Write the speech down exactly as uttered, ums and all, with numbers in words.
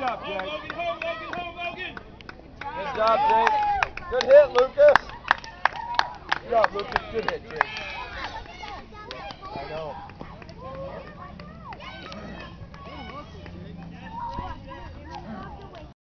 job, Jake. Home, Logan, home, Logan, home, Logan. Good job, Jake. Good hit, Lucas. Good job, Lucas. Good hit, Jake.